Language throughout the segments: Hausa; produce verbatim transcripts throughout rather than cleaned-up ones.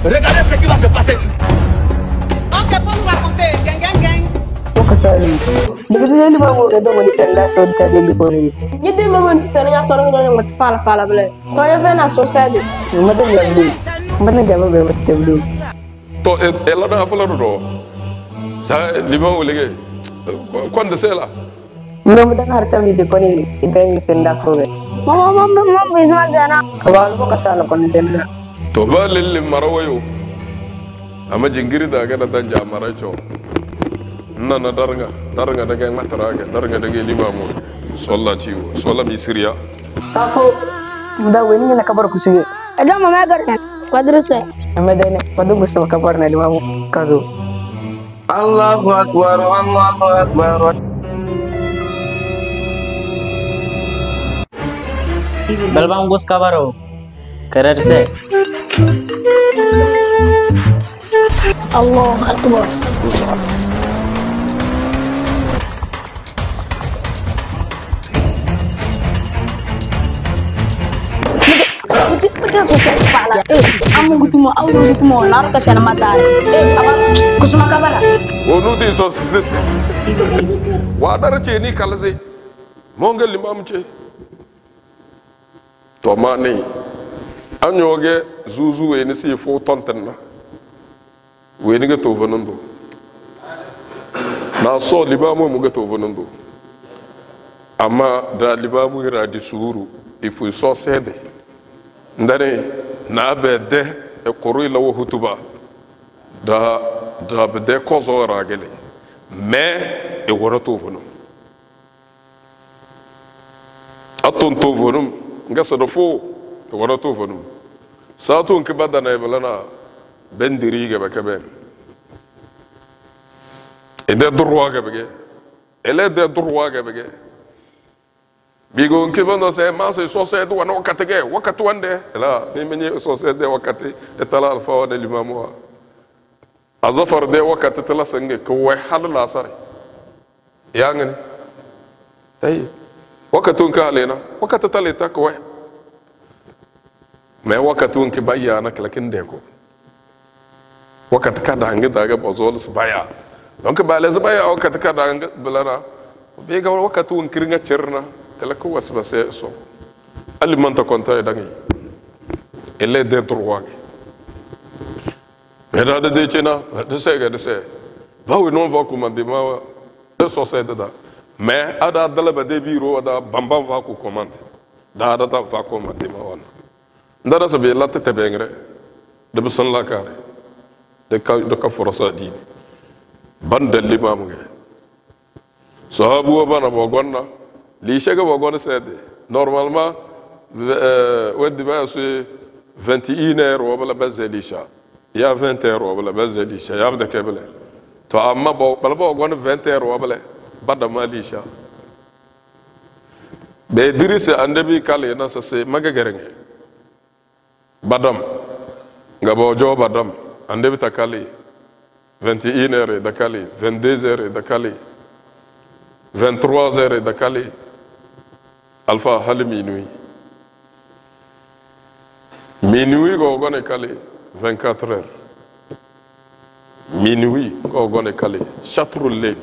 Regardez ce qui va se passer ici. Ok, faut nous raconter. Gang, gang, gang. Wakatali. Degede ni bawo da mo ni senda so ta de bi pore. Ni de mo ni senda so no ngot fala fala bele. To ye vena so sadi. Ma de ya bi. Ma de ya be ma te bi. To ela na fala do. Sa libawo lege. Quando sei là? No mo da har tam ni ko ni ben senda so be. Mama mama mama bizma jana. Kawal ko katala ko ni senda. To ba lille marawayo. Ama jingiri da ga dan jamara cho. Nana darga darga daga matara ga darga daga limamu. Solla ciwo solla bi siriya. Safo da weni na kabar ku sige. Ada mama garda. Quadrese. Amma dai ne wadu ku so kabar na limamu kazo. Allahu akbar Allahu akbar. Balbang bus kabaro. Karar se. Allah akbar. Kita susah kepala. Eh, kamu gitu mau, aku gitu mau, naruh ke sana mata. Eh, apa? Kusuma kabar. Onu di so sidit. Wa dara ce ni kalase. Mo ngal limam ce. To ma ne. Anyoge zuzu we ni si fo tonten na. We ni ga to vanando. Na so limamu mu ga to vanando. Amma da limamu ira di suru ifu so sede. Ndane na bede e kuru ila wo hutuba da da bede kozo ragele me e wora to vonu aton to vonu ngasa do fo e wora to vonu sa to nke badana e balana bendiri ga bakabe e de droit ga bege ele de droit ga bege bigo nke bando se ma se so se do wana wakati ge wakati wande la ni menye so se de wakati etala alfa wa limamu azafar de wakati tala sange ko way hal la sare ya ngani tay wakati ka alena wakati talita ko way me wakati unke bayana lakin de ko wakati ka dange daga bozol baya donc ba les baya wakati ka dange belana be ga wakati un kirnga cerna kala ko wasbase so ali man ta konta dangi elle de droit mais da de chena de se ga de se ba we non va commander ma de société da mais ada dalaba de biro da bambam va ko commander da da ta va commander ma wana ndara sabe la tete bengre de besan la kare de ka de ka forasa di ban de limam ga sahabu bana bo gonna li chega bo gonna sede normalement euh wadi ba su vingt et une heures wala bazelisha ya vingt heures wala bazelisha ya bada kebele to amma bo bala bo gonna vingt heures wala bada malisha be dirisa andabi kale na sase magagerenge badam nga bo jo badam andabi takali vingt et une heures dakali vingt-deux heures dakali vingt-trois heures dakali alpha hal minuit minuit go gone kali vingt-quatre heures minuit go gone kali chatrul le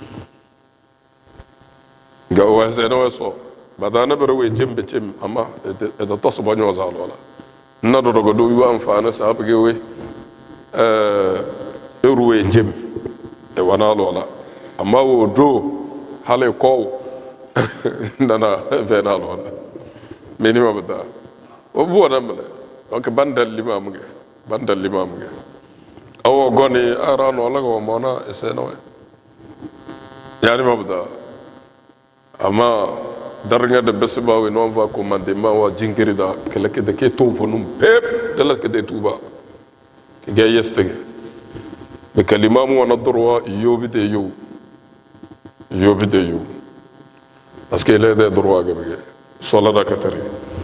ga wase no so badana bere we jembe cem amma e da tos banyo za wala na do go do wi amfana sa abge we euh ruwe jem e wana wala amma wo do hale ko ndana venal wala meni mabda o bo namle donc bandal limam ge bandal limam ge awo goni arano wala go mona eseno yani mabda amma darnga de besba we non va commander ma wa jingiri da kala ke de ke to fonum pep de la ke de tuba ke ge yestege be kalimamu wa nadruwa yobi de yo yobi de yo parce que il est des droits que sola da katari